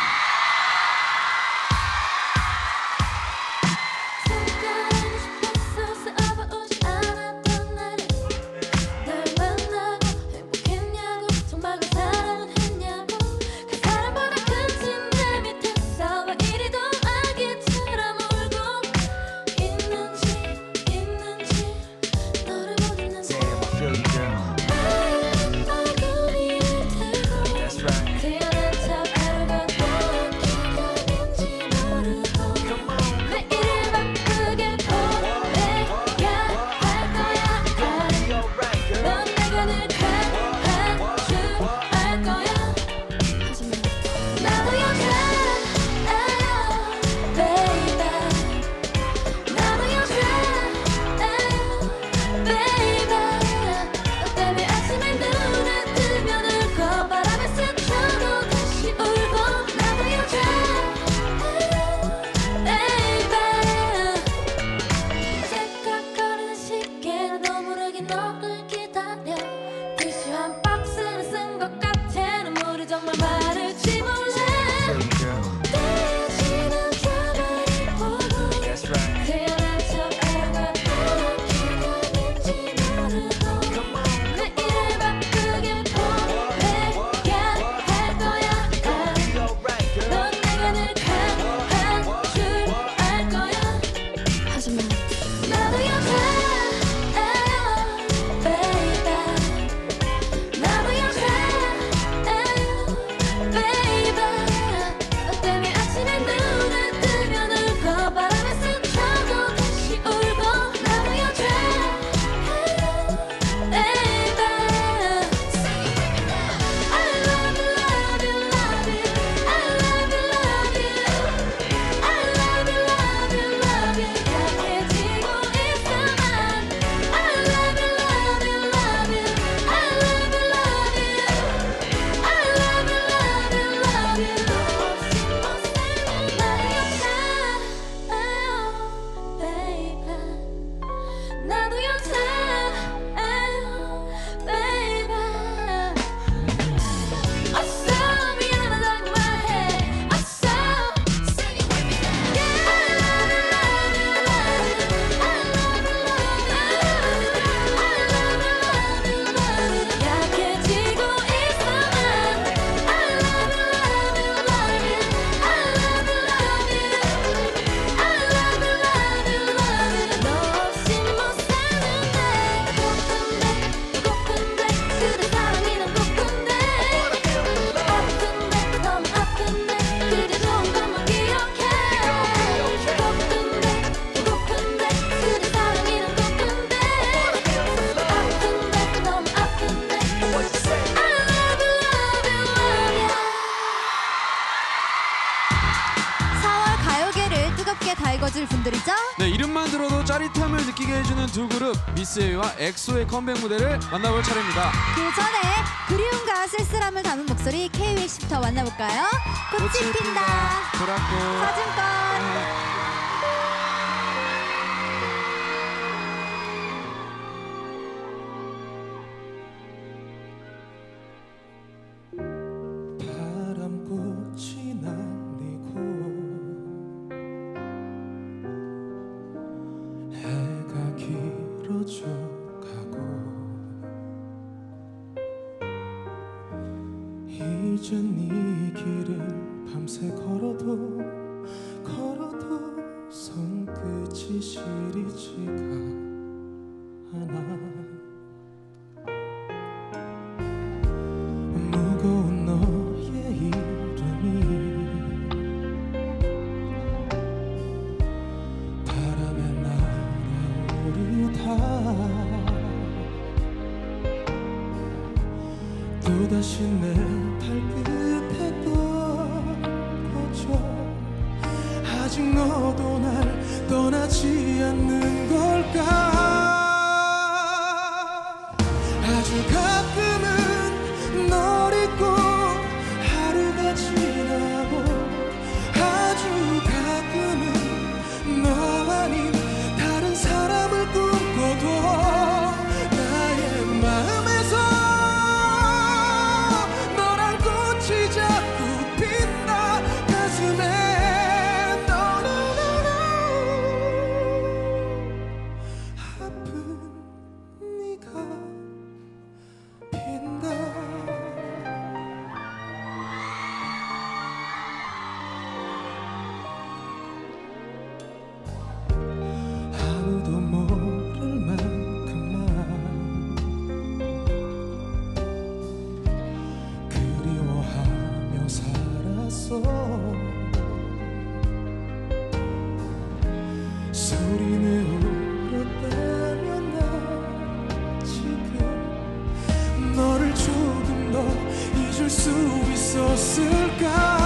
달궈줄 분들이죠? 네, 이름만 들어도 짜릿함을 느끼게 해주는 두 그룹 미스에이와 엑소의 컴백 무대를 만나볼 차례입니다. 그 전에 그리움과 쓸쓸함을 담은 목소리 케이위십부터 만나볼까요? 꽃이, 꽃이 핀다. 보라꽃. 사진권. 바람꽃이 날리고 늦은 이 길을 밤새 걸어도 걸어도 손끝이 시리지가 않아. 무거운 너의 이름이 바람에 날아오르다 또다시 내 발끝에 떨어져. 아직 너도 날 떠나지 않는 걸까. 아주 가끔은 널 잊고 하루가 지나고 아주 가끔은 너 아닌 다른 사람을 꿈꿔도 나의 마음에서 너란 꽃이 자꾸 핀다. 가슴에 아무도 모를 만큼만 그리워하며 살았어. 소리내 울었다면 나 지금 너를 조금 더 잊을 수 있었을까.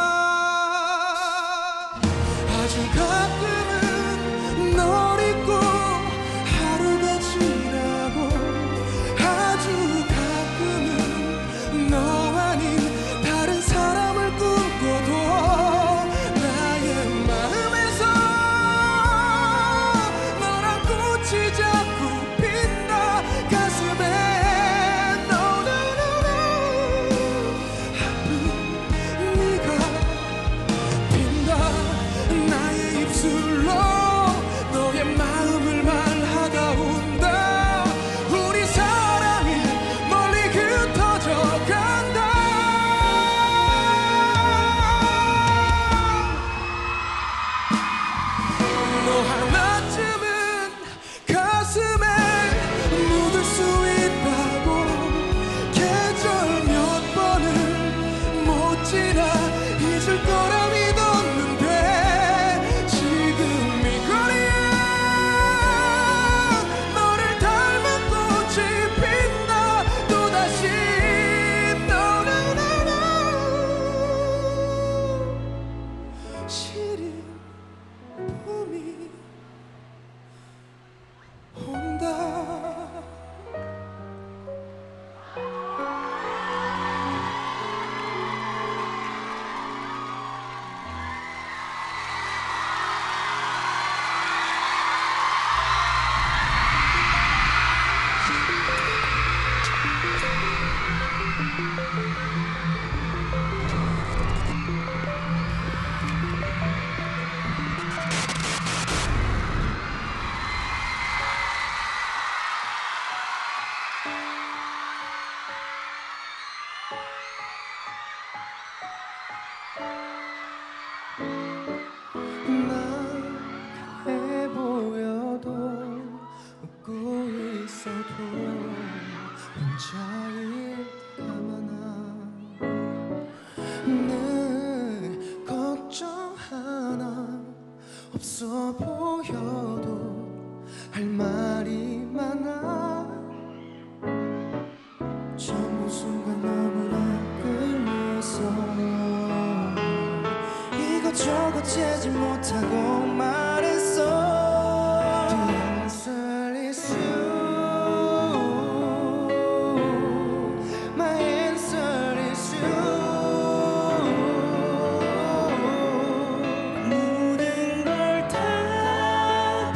아주 가끔은 널 잊고 하루가 지나고 아주 가끔은 너 아닌 다른 사람을 꿈꿔도 나의 마음에서 너란 꽃이 자꾸 핀다. 가슴에 no no no no 아픈 네가 핀다. 나의 입술로 너의 마음을 말하다 온다. 우리 사랑이 멀리 흩어져 간다. 너 하나쯤은 가슴에 묻을 수 있다고. 계절 몇 번을 못 지나 잊을 거라 믿었는데 지금 이 거리에 너를 닮은 꽃이 핀다. 또다시 no no no no 시린 봄이 온다. 나해 보여도 웃고 있어도 혼자일까 많아. 늘 걱정 하나 없어 보여도 할 말이 많아. 전부 순간 너무나 끌려서 이것저것 재지 못하고 말했어. The answer is you. My answer is you. 모든 걸 다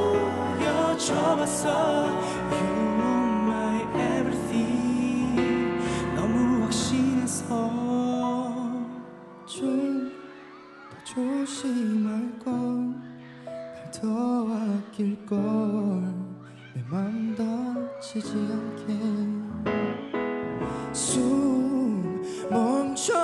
보여줘봤어. You are my everything. 너무 확신해서 좀 조심할 걸, 날 더 아낄 걸. 내 맘 다치지 않게 숨 멈춰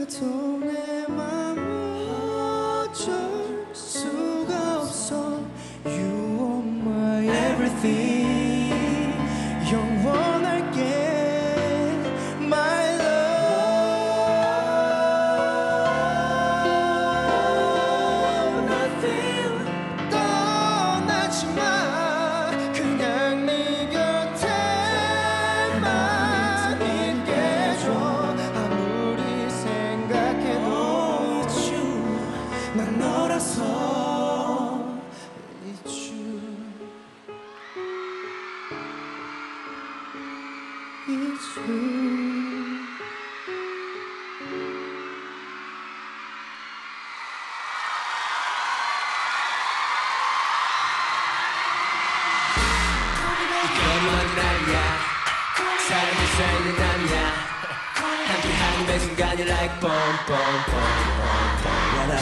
않아도 내 맘은 어쩔 수가 없어. You are my everything. 영원할게 my love. Nothing 떠나지 마. 그냥 네 곁에만 있게 줘. 아무리 생각해도 It's you. 난 너라서 It's you. It's you. 너무만 날야 사랑을 쌓이는 남야 함께하는 매 순간이 like bomb bomb bomb bomb.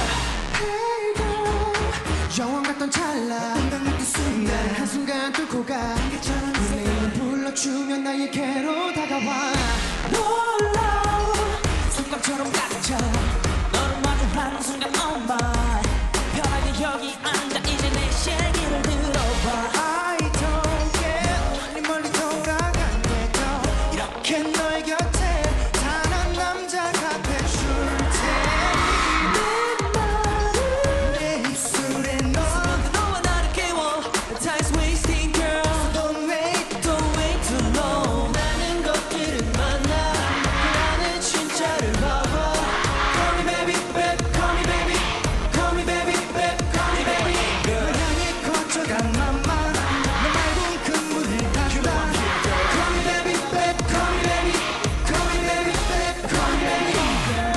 영원 같던 찰나 인간같은 순간 한순간 뚫고 가. 네 이름 불러주면 나에게로 다가와. 놀라 순간처럼 가득 차 너를 마주하는 순간 oh my 편하게 여기 앉아 이제 내 얘기를 들어봐. I don't care 멀리 멀리 돌아간대도 이렇게 너의 곁에 단 한 남자가 돼줄 테니 내 입술에 너 너와 나를 깨워 Time's wasting girl Don't wait Don't wait too long 나는 것들을 만나 나는 진짜를 봐봐 Call me baby babe Call me baby Call me baby babe Call me baby girl 널 향해 거쳐간 맘만 너 말고 그 물을 탔다. Call me baby babe Call me baby Call me baby babe Call me baby girl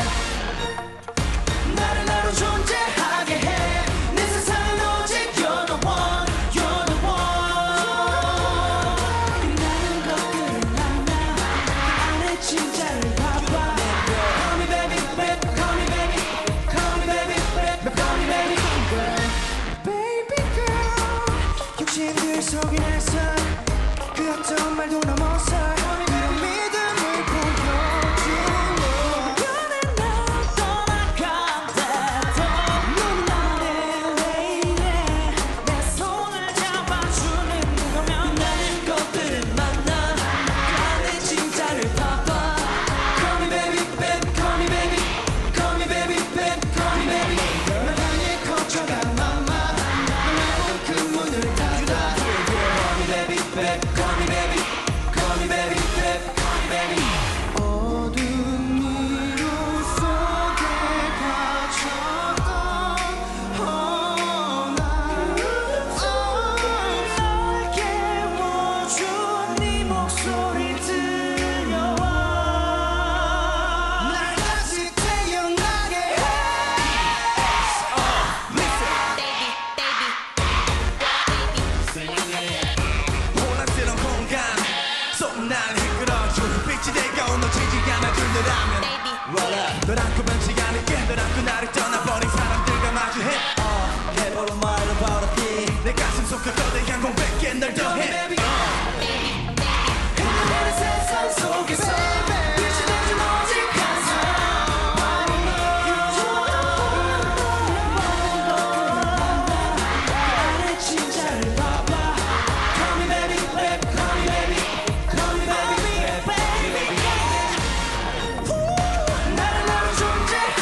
나를 나로 존재하게 해 내 세상은 오직 You're the one You're the one 나는 것들을 만나 그 안에 진짜를 봐봐 Call me baby babe Call me baby Call me baby babe Call me baby girl Baby girl 욕심들 속인해서 그 어떤 말도 넘어서 그런 믿음을 보여줘. 변해 나 떠나간대도 넌 나의 lady 내 손을 잡아주는 거면 나는 것들을 만나 그 안에 진짜를 봐봐 Call me baby babe Call me baby Call me baby babe Call me baby 널 향해 거쳐간 맘만 너 말고 그 문을 닫아. Call me baby babe Call me baby Call me baby babe Call me baby 어둠 미로 속에 갇혔던 날 깨워줘 네 목소리 들려와 날 다시 태어나게 해. 혼란스러운 공간 속 날 이끌어줘 빛이 내가 무너지지 않아주더라면 널 안고 변치 않을게 널 안고 나를 떠나버린 사람들과 마주해 해보로 말로 벌어비 내 가슴 속 거대한 공백에 널 더해 흔들리는 세상 속에서 빛이 되준 오직 한 사람 바로 너 안에 진짜를 봐봐 Call me baby babe Call me baby Call me baby babe 나를 나로 존재하게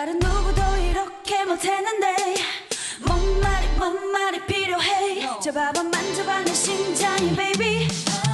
다른 누구도 이렇게 못했는데 뭔 말이 뭔 말이 필요해 잡아봐 만져봐 내 심장이 baby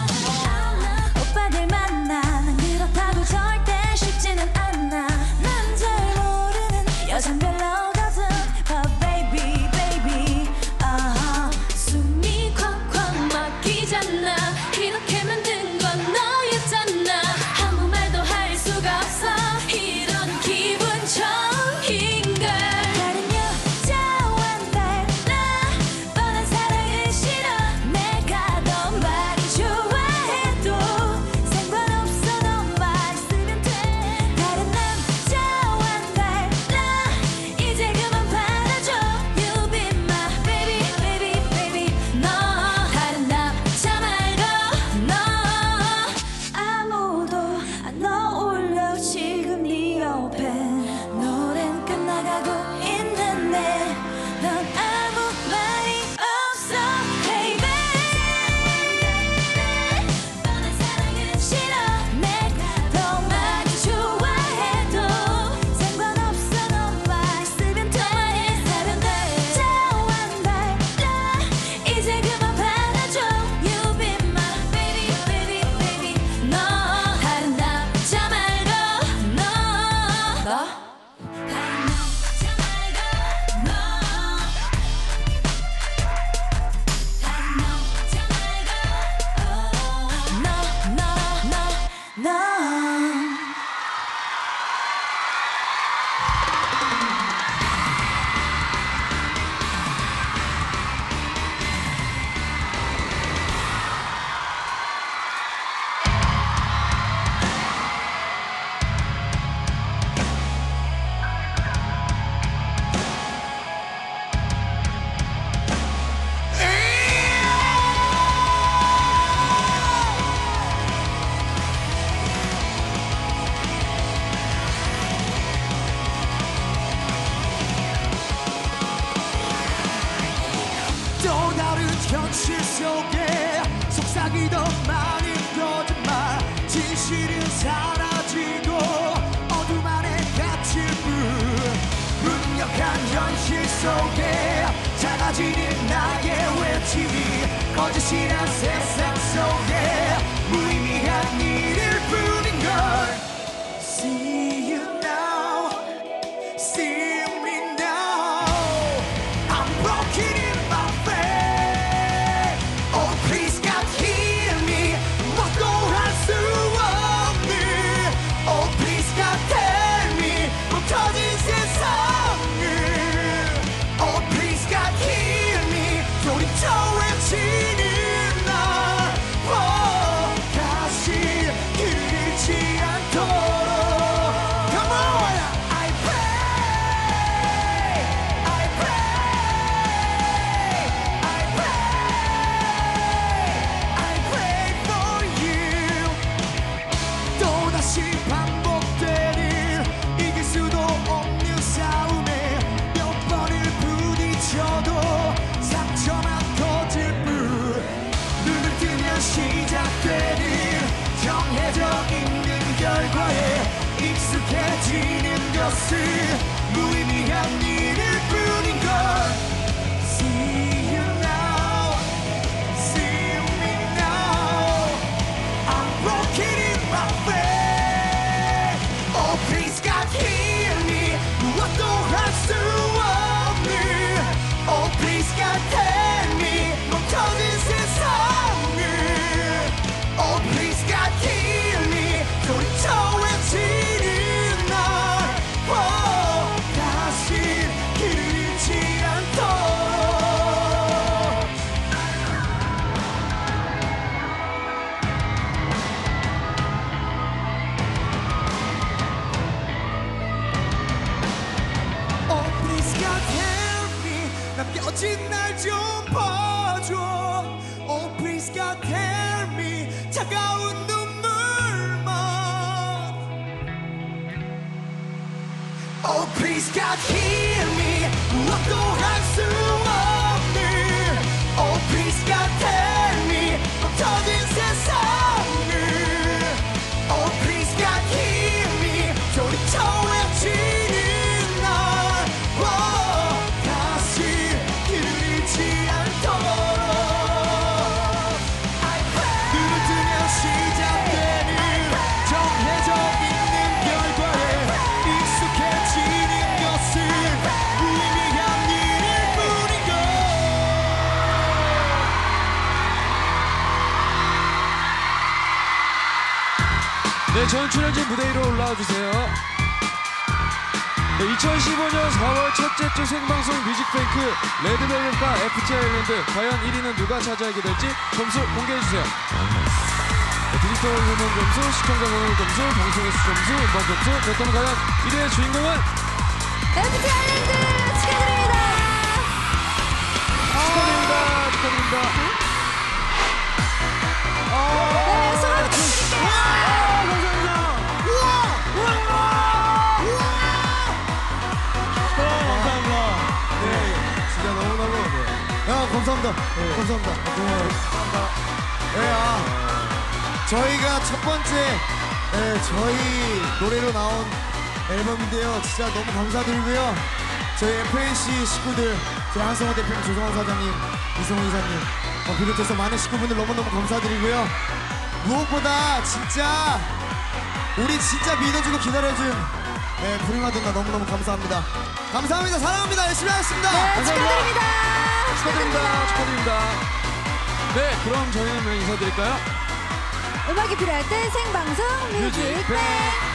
오빠들 만나 난 그렇다고 절대 쉽지는 않아 난 잘 모르는 여잔 별로거든 But baby baby uh-huh. 숨이 콱콱 막히잖아 이렇게 만든 건 너였잖아 아무 말도 할 수가 없어 이런 기분 처음인걸 다른 여자와 달라 뻔한 사랑은 싫어 내가 더 많이 좋아해도 상관없어 너만 있으면 돼 다른 남자와 달라 이제 그만 받아줘 You be my baby baby baby 너 다른 남자 말고 너 아무도 안 어울려 지금 네 옆에 노래는 끝나가고 있는데 넌 아무 말이 없어 baby 뻔한 사랑은 싫어 내가 더 많이 좋아해도 상관없어 너만 있으면 돼 다른 남자와 달라 이제 그만 받아줘 You be my baby baby baby 너 다른 남자 말고 너 너? 또 다른 현실 속에 속삭이던 많은 거짓말 진실은 사라지고 어둠 안에 갇힌 분 무력한 현실 속에 작아지는 나의 외침이 거짓이란 세상 속에 무의미한 일일 뿐인걸 See you now See me now I'm broken in my faith Oh please God heal me 뭣도 할 수 없는 Oh please God tell me 못 터진 세상을 Oh please God heal me 소리쳐 외치는 날 oh, 다시 길을 잃지 않도록 Come on I pray I pray I pray I pray for you 또다시 반복되는 이길 수도 없는 싸움에 몇 번을 부딪혀도 상처만 커질 뿐 눈을 뜨면 시작되는 정해져 있는 결과에 익숙해지는 것은 무의미한 일일 뿐인걸 See you now See me now I'm broken in my faith Oh please God heal me 무엇도 할 수 없는 Oh please God tell me 멈춰진 세상을 Oh please God heal me 소리쳐 외치는 날 oh, 다시 길을 잃지 않도록 Oh please God help me 남겨진 날 좀 봐줘 Oh please God help me 차가운 눈물만 Oh please God heal me 무엇도 할 수 없는 Oh please God tell me 멈춰진 세상을 Oh please God heal me 소리쳐 외치는 날 네, 전 출연진 무대 위로 올라와 주세요. 네, 이천십오 년 사월 첫째 주 생방송 뮤직뱅크 레드벨벳과 에프티 아일랜드 과연 일 위는 누가 차지하게 될지 점수 공개해 주세요. 네, 디지털 음원 점수, 시청자 응원 점수, 방송의 수 점수, 음반 점수. 그렇다면 과연 일 위의 주인공은 에프티 아일랜드 축하드립니다. 축하드립니다. 축하드립니다. 네, 소감 부탁드릴게요. 감사합니다. 네, 진짜 너무너무. 야, 감사합니다. 감사합니다. 고마워요. 네, 아, 저희가 첫 번째 네, 저희 노래로 나온 앨범인데요. 진짜 너무 감사드리고요. 저희 에프엔씨 식구들, 저희 한성호 대표님, 조성환 사장님, 이성호 이사님 어, 비롯해서 많은 식구분들 너무너무 감사드리고요. 무엇보다 진짜 우리 진짜 믿어주고 기다려준 네, 프리마돈나 너무너무 감사합니다. 감사합니다. 사랑합니다. 열심히 하겠습니다. 네, 감사합니다. 축하드립니다. 축하드립니다. 축하드립니다. 네, 그럼 저희는 인사드릴까요? 음악이 필요할 때 생방송 뮤직뱅.